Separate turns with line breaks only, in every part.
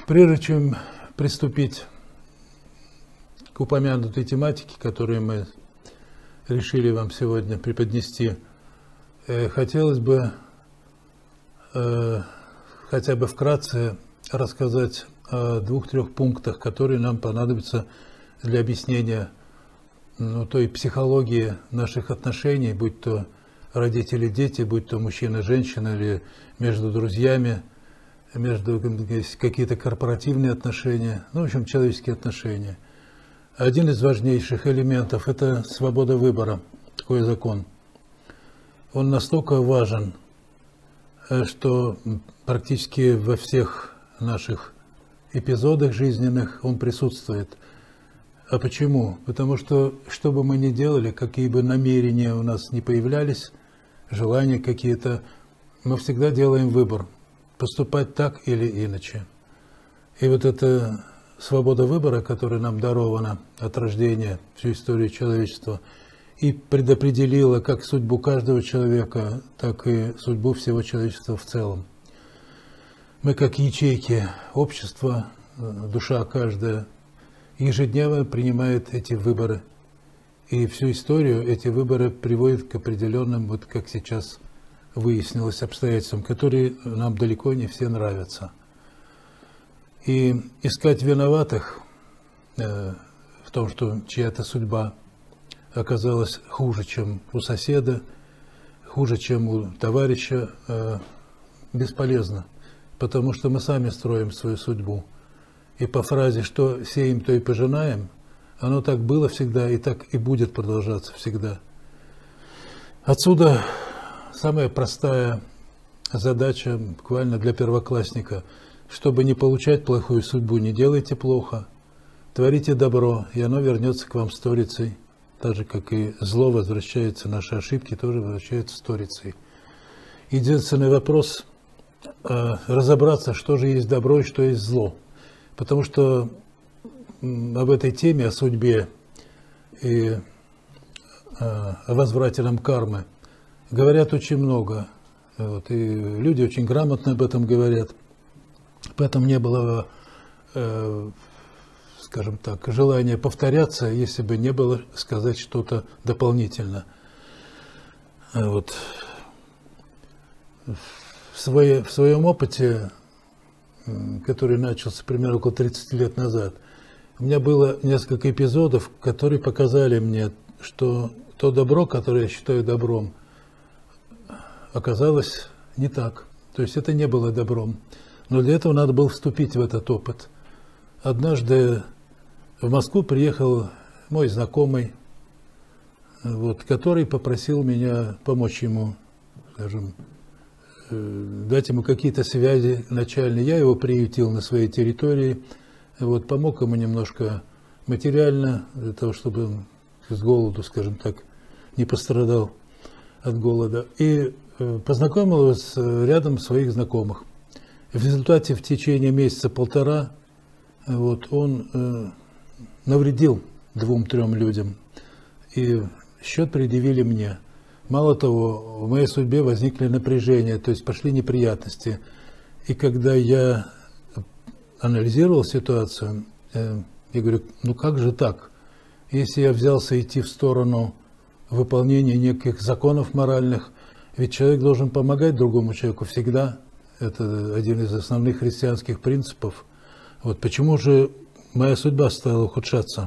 Прежде чем приступить к упомянутой тематике, которую мы решили вам сегодня преподнести, хотелось бы хотя бы вкратце рассказать о 2-3 пунктах, которые нам понадобятся для объяснения той психологии наших отношений, будь то родители-дети, будь то мужчина-женщина или между друзьями, между какие-то корпоративные отношения, в общем, человеческие отношения. Один из важнейших элементов – это свобода выбора, такой закон. Он настолько важен, что практически во всех наших эпизодах жизненных он присутствует. А почему? Потому что, что бы мы ни делали, какие бы намерения у нас ни появлялись, желания какие-то, мы всегда делаем выбор – поступать так или иначе. И вот эта свобода выбора, которая нам дарована от рождения, всю историю человечества, и предопределила как судьбу каждого человека, так и судьбу всего человечества в целом. Мы, как ячейки общества, душа каждая, ежедневно принимает эти выборы. И всю историю эти выборы приводят к определенным, вот как сейчас выяснилось, обстоятельствам, которые нам далеко не все нравятся. И искать виноватых в том, что чья-то судьба оказалась хуже, чем у соседа, хуже, чем у товарища, бесполезно, потому что мы сами строим свою судьбу. И по фразе «что сеем, то и пожинаем», оно так было всегда и так и будет продолжаться всегда. Отсюда самая простая задача буквально для первоклассника. Чтобы не получать плохую судьбу, не делайте плохо, творите добро, и оно вернется к вам сторицей. Так же, как и зло возвращается, наши ошибки тоже возвращаются сторицей. Единственный вопрос – разобраться, что же есть добро и что есть зло. Потому что об этой теме, о судьбе и о возврате нам кармы говорят очень много. И люди очень грамотно об этом говорят. Поэтому не было, скажем так, желания повторяться, если бы не было сказать что-то дополнительно. В своем опыте, который начался примерно около 30 лет назад, у меня было несколько эпизодов, которые показали мне, что то добро, которое я считаю добром, оказалось не так. То есть это не было добром. Но для этого надо было вступить в этот опыт. Однажды в Москву приехал мой знакомый, который попросил меня помочь ему, скажем, дать ему какие-то связи начальные. Я его приютил на своей территории, помог ему немножко материально, для того, чтобы он с голоду, скажем так, не пострадал от голода. И познакомил его с рядом своих знакомых. В результате в течение месяца-полтора он навредил 2-3 людям. И счет предъявили мне. Мало того, в моей судьбе возникли напряжения, то есть пошли неприятности. И когда я анализировал ситуацию, я говорю, как же так? Если я взялся идти в сторону выполнения неких законов моральных, ведь человек должен помогать другому человеку всегда. Это один из основных христианских принципов. Почему же моя судьба стала ухудшаться?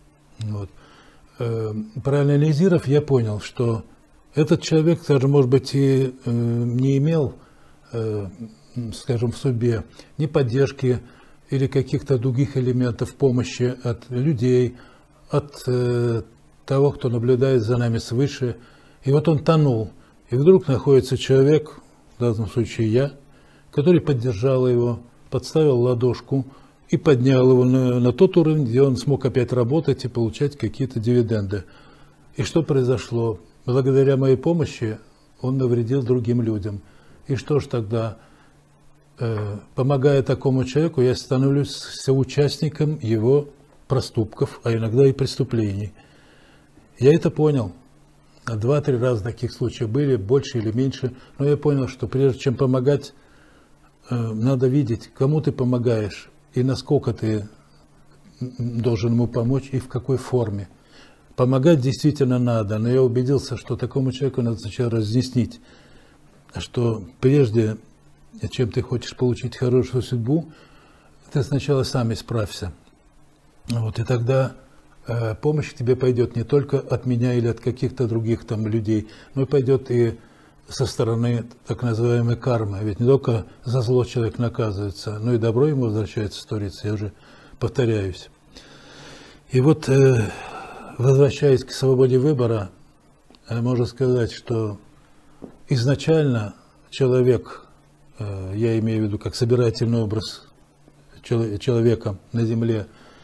Проанализировав, я понял, что этот человек, даже, может быть, и не имел, скажем, в судьбе ни поддержки или каких-то других элементов помощи от людей, от того, кто наблюдает за нами свыше. И он тонул. И вдруг находится человек, в данном случае я, который поддержал его, подставил ладошку и поднял его на тот уровень, где он смог опять работать и получать какие-то дивиденды. И что произошло? Благодаря моей помощи он навредил другим людям. И что ж тогда? Помогая такому человеку, я становлюсь соучастником его проступков, а иногда и преступлений. Я это понял. 2-3 раза таких случаев были, больше или меньше. Но я понял, что прежде чем помогать, надо видеть, кому ты помогаешь. и насколько ты должен ему помочь и в какой форме. Помогать действительно надо, но я убедился, что такому человеку надо сначала разъяснить, что прежде, чем ты хочешь получить хорошую судьбу, ты сначала сам исправься. Вот, и тогда помощь к тебе пойдет не только от меня или от каких-то других там людей, но и пойдет и со стороны так называемой кармы. Ведь не только за зло человек наказывается, но и добро ему возвращается сторицей, я уже повторяюсь. И вот, возвращаясь к свободе выбора, можно сказать, что изначально человек, я имею в виду как собирательный образ человека на земле,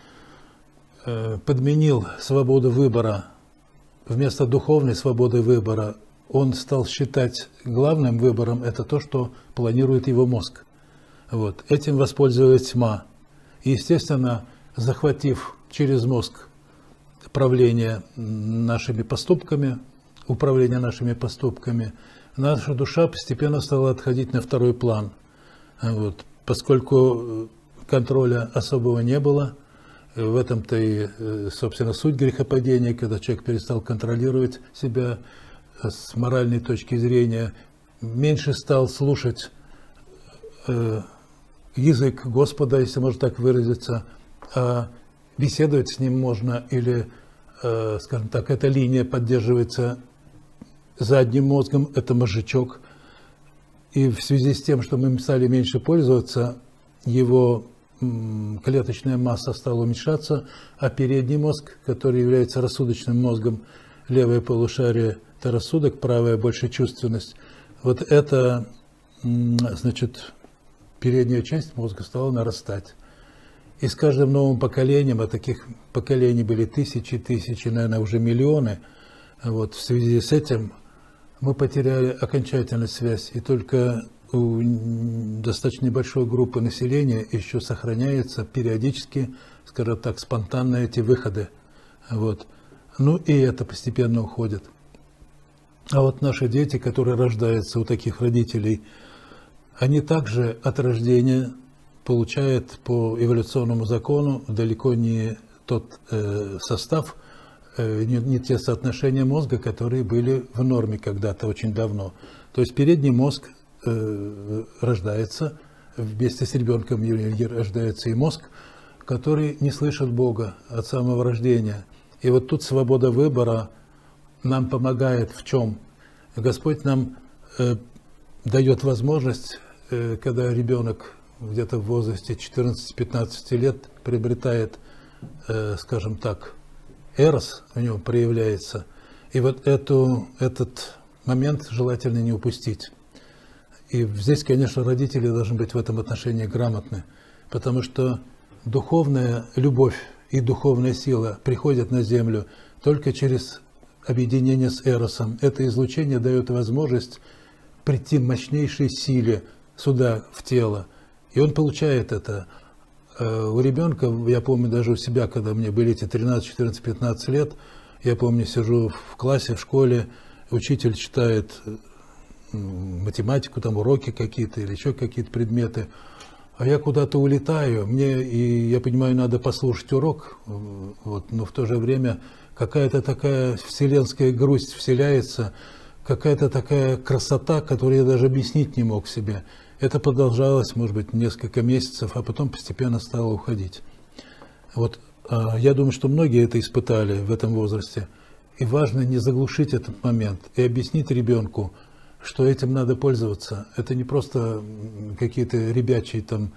подменил свободу выбора вместо духовной свободы выбора. Он стал считать главным выбором это то, что планирует его мозг. Вот. Этим воспользовалась тьма. И, естественно, захватив через мозг правление нашими поступками, управление нашими поступками, наша душа постепенно стала отходить на второй план. Вот. Поскольку контроля особого не было, в этом-то и, собственно, суть грехопадения, когда человек перестал контролировать себя с моральной точки зрения, меньше стал слушать язык Господа, если можно так выразиться, а беседовать с ним можно, или, скажем так, эта линия поддерживается задним мозгом, это мозжечок, и в связи с тем, что мы стали меньше пользоваться, его клеточная масса стала уменьшаться, а передний мозг, который является рассудочным мозгом, левое полушарие – это рассудок, правая – больше чувственность. Вот это, значит, передняя часть мозга стала нарастать. И с каждым новым поколением, а таких поколений были тысячи, наверное, уже миллионы, вот, в связи с этим мы потеряли окончательно связь, и только у достаточно небольшой группы населения еще сохраняются периодически, скажем так, спонтанно эти выходы. Вот. Ну и это постепенно уходит. А вот наши дети, которые рождаются у таких родителей, они также от рождения получают по эволюционному закону далеко не тот состав, не те соотношения мозга, которые были в норме когда-то очень давно. То есть передний мозг рождается, вместе с ребенком рождается и мозг, который не слышит Бога от самого рождения. И вот тут свобода выбора нам помогает в чем? Господь нам дает возможность, когда ребенок где-то в возрасте 14-15 лет приобретает, скажем так, эрос, в нем проявляется, и вот этот момент желательно не упустить. И здесь, конечно, родители должны быть в этом отношении грамотны, потому что духовная любовь и духовная сила приходят на землю только через объединение с эросом. Это излучение дает возможность прийти мощнейшей силе сюда, в тело. И он получает это. У ребенка, я помню даже у себя, когда мне были эти 13, 14, 15 лет, я помню, сижу в классе, в школе, учитель читает математику, там уроки какие-то или еще какие-то предметы, а я куда-то улетаю, и я понимаю, надо послушать урок, вот, но в то же время какая-то такая вселенская грусть вселяется, какая-то такая красота, которую я даже объяснить не мог себе. Это продолжалось, может быть, несколько месяцев, а потом постепенно стало уходить. Вот, я думаю, что многие это испытали в этом возрасте. И важно не заглушить этот момент и объяснить ребенку, что этим надо пользоваться. Это не просто какие-то ребячие там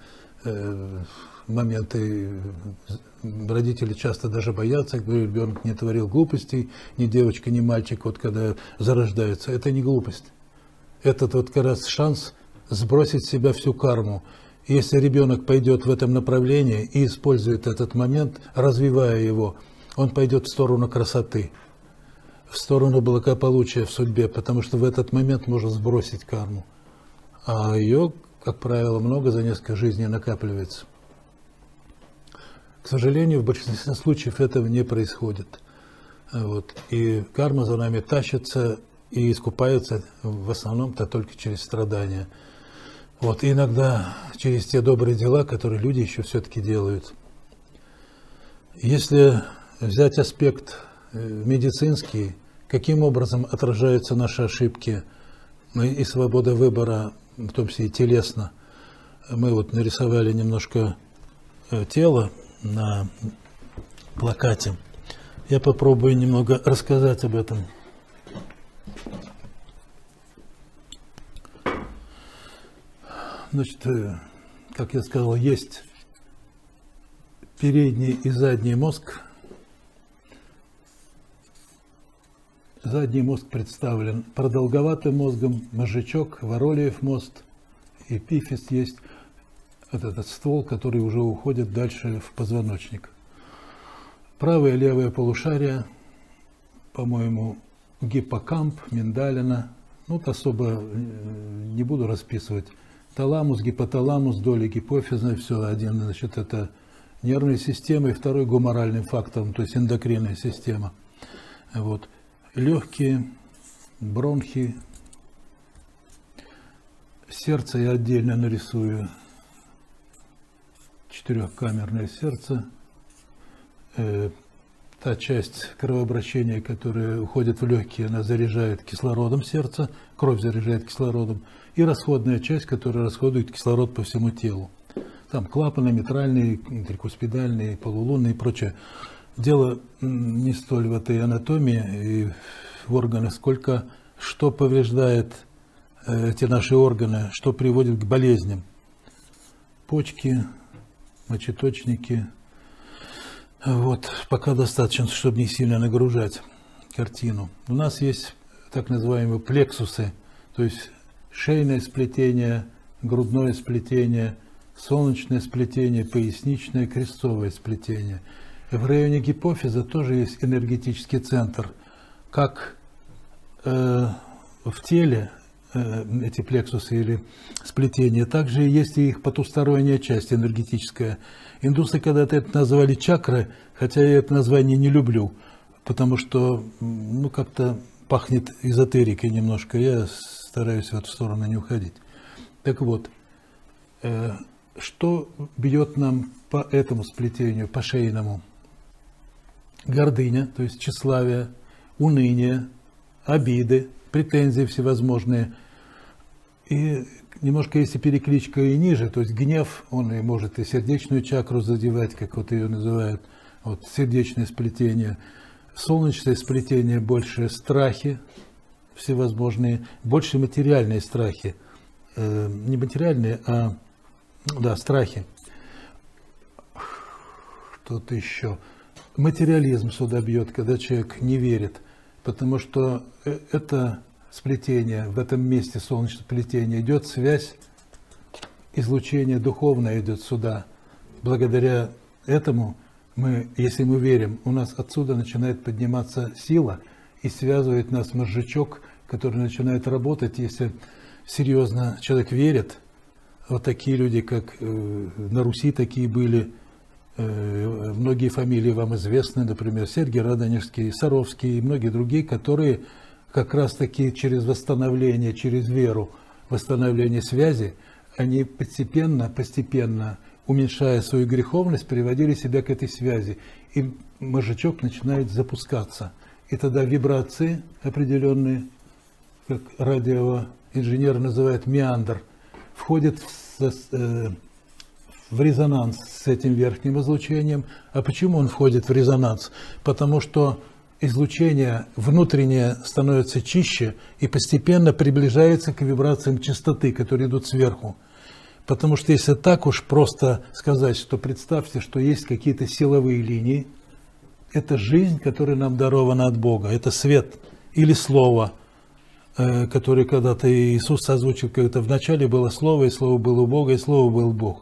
моменты. Родители часто даже боятся, когда ребенок не творил глупостей, ни девочка, ни мальчик, вот когда зарождаются. Это не глупость. Это вот как раз шанс сбросить с себя всю карму. Если ребенок пойдет в этом направлении и использует этот момент, развивая его, он пойдет в сторону красоты, в сторону благополучия в судьбе, потому что в этот момент можно сбросить карму. А ее, как правило, много за несколько жизней накапливается. К сожалению, в большинстве случаев этого не происходит. Вот. И карма за нами тащится и искупается в основном-то только через страдания. Вот, и иногда через те добрые дела, которые люди еще все-таки делают. Если взять аспект медицинский, каким образом отражаются наши ошибки и свобода выбора, в том числе и телесно. Мы вот нарисовали немножко тело на плакате. Я попробую немного рассказать об этом. Значит, как я сказал, есть передний и задний мозг. Задний мозг представлен продолговатым мозгом, мозжечок, Воролиев мост, эпифиз есть, этот ствол, который уже уходит дальше в позвоночник. Правое и левое полушария, по-моему, гиппокамп, миндалина, ну, особо не буду расписывать. Таламус, гипоталамус, доля гипофиза, все один, значит, это нервная система, и второй гуморальным фактором, то есть эндокринная система. Вот. Легкие, бронхи, сердце я отдельно нарисую, четырехкамерное сердце, та часть кровообращения, которая уходит в легкие, она заряжает кислородом сердце, кровь заряжает кислородом, и расходная часть, которая расходует кислород по всему телу. Там клапаны, митральные, трикуспидальные, полулунные и прочее. Дело не столь в этой анатомии и в органах, сколько что повреждает эти наши органы, что приводит к болезням. Почки, мочеточники. Вот, пока достаточно, чтобы не сильно нагружать картину. У нас есть так называемые плексусы, то есть шейное сплетение, грудное сплетение, солнечное сплетение, поясничное, крестцовое сплетение. В районе гипофиза тоже есть энергетический центр. Как в теле эти плексусы или сплетения, также есть и их потусторонняя часть энергетическая. Индусы когда-то это назвали чакры, хотя я это название не люблю, потому что ну, как-то пахнет эзотерикой немножко. Я стараюсь в эту сторону не уходить. Так вот, что бьет нам по этому сплетению, по шейному? Гордыня, то есть тщеславие, уныние, обиды, претензии всевозможные. И немножко есть и перекличка и ниже, то есть гнев, он и может и сердечную чакру задевать, как вот ее называют, вот сердечное сплетение. Солнечное сплетение больше страхи всевозможные, больше материальные страхи. Не материальные, а да, страхи. Что-то еще. Материализм сюда бьет, когда человек не верит, потому что это сплетение, в этом месте солнечного сплетения идет связь, излучение духовное идет сюда. Благодаря этому мы, если мы верим, у нас отсюда начинает подниматься сила и связывает нас мозжечок, который начинает работать, если серьезно человек верит. Вот такие люди, как на Руси такие были, многие фамилии вам известны, например, Сергий Радонежский, Саровский и многие другие, которые как раз-таки через восстановление, через веру, восстановление связи, они постепенно, уменьшая свою греховность, приводили себя к этой связи. И мозжечок начинает запускаться. И тогда вибрации определенные, как радиоинженер называет меандр, входят в резонанс с этим верхним излучением. А почему он входит в резонанс? Потому что излучение внутреннее становится чище и постепенно приближается к вибрациям частоты, которые идут сверху. Потому что если так уж просто сказать, что представьте, что есть какие-то силовые линии, это жизнь, которая нам дарована от Бога, это свет или слово, которое когда-то Иисус озвучил, когда вначале было слово, и слово было у Бога, и слово был Бог.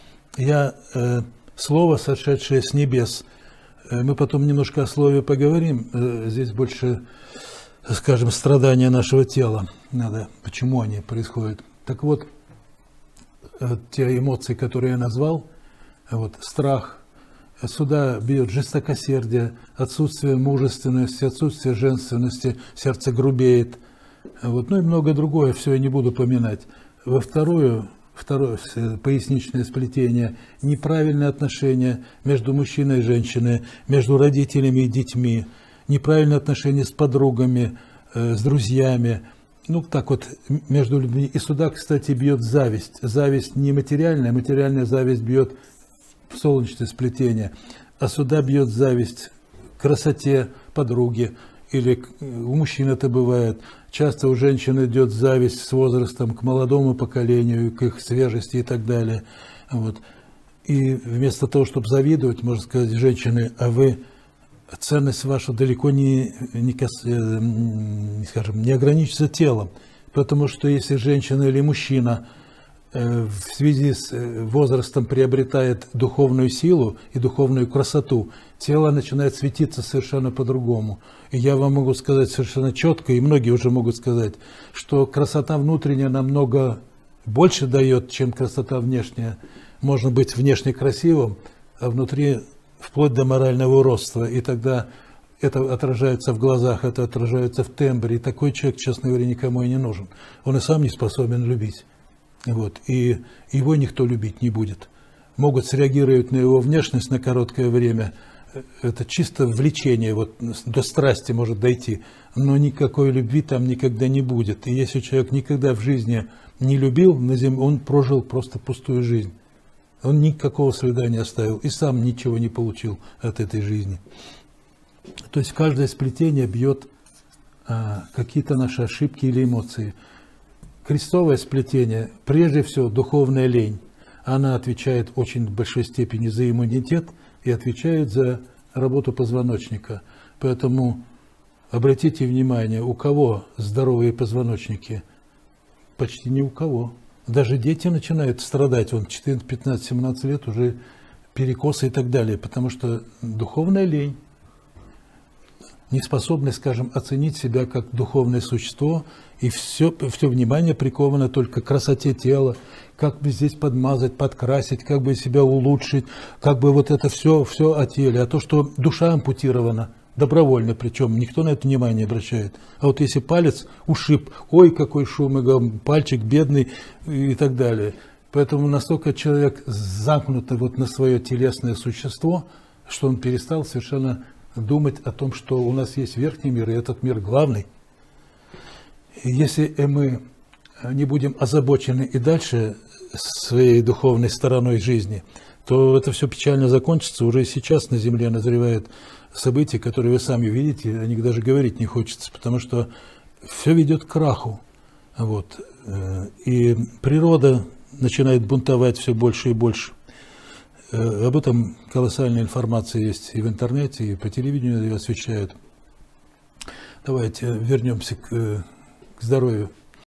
Слово, сошедшее с небес. Мы потом немножко о слове поговорим. Здесь больше, скажем, страдания нашего тела. Почему они происходят. Так вот, те эмоции, которые я назвал, вот, страх, сюда бьет жестокосердие, отсутствие мужественности, отсутствие женственности, сердце грубеет. Вот, ну и много другое, все я не буду поминать. Во вторую второе, поясничное сплетение, неправильные отношения между мужчиной и женщиной, между родителями и детьми, неправильные отношения с подругами, с друзьями, ну так вот между людьми. И сюда, кстати, бьет зависть. Зависть не материальная, материальная зависть бьет в солнечное сплетение, а сюда бьет зависть к красоте подруги, или у мужчин это бывает. Часто у женщин идет зависть с возрастом к молодому поколению, к их свежести и так далее. Вот. И вместо того, чтобы завидовать, можно сказать, женщины, а вы, ценность ваша далеко не ограничится телом. Потому что если женщина или мужчина в связи с возрастом приобретает духовную силу и духовную красоту, тело начинает светиться совершенно по-другому. И я вам могу сказать совершенно четко, и многие уже могут сказать, что красота внутренняя намного больше дает, чем красота внешняя. Можно быть внешне красивым, а внутри вплоть до морального уродства. И тогда это отражается в глазах, это отражается в тембре. И такой человек, честно говоря, никому и не нужен. Он и сам не способен любить. Вот. И его никто любить не будет. Могут среагировать на его внешность на короткое время. Это чисто влечение, вот, до страсти может дойти. Но никакой любви там никогда не будет. И если человек никогда в жизни не любил, он прожил просто пустую жизнь. Он никакого следа не оставил и сам ничего не получил от этой жизни. То есть каждое сплетение бьет какие-то наши ошибки или эмоции. Крестовое сплетение, прежде всего, духовная лень. Она отвечает очень в большой степени за иммунитет и отвечает за работу позвоночника. Поэтому обратите внимание, у кого здоровые позвоночники? Почти ни у кого. Даже дети начинают страдать, вон 14, 15, 17 лет уже перекосы и так далее, потому что духовная лень, неспособность, скажем, оценить себя как духовное существо, и все внимание приковано только к красоте тела, как бы здесь подмазать, подкрасить, как бы себя улучшить, как бы вот это все о теле. А то, что душа ампутирована, добровольно причем, никто на это внимание не обращает. А вот если палец ушиб, ой, какой шум, и пальчик бедный и так далее. Поэтому настолько человек замкнут вот на свое телесное существо, что он перестал совершенно думать о том, что у нас есть верхний мир, и этот мир главный. И если мы не будем озабочены и дальше своей духовной стороной жизни, то это все печально закончится. Уже сейчас на Земле назревают события, которые вы сами видите, о них даже говорить не хочется, потому что все ведет к краху. Вот. И природа начинает бунтовать все больше и больше. Об этом колоссальная информация есть и в интернете, и по телевидению ее освещают. Давайте вернемся к здоровью.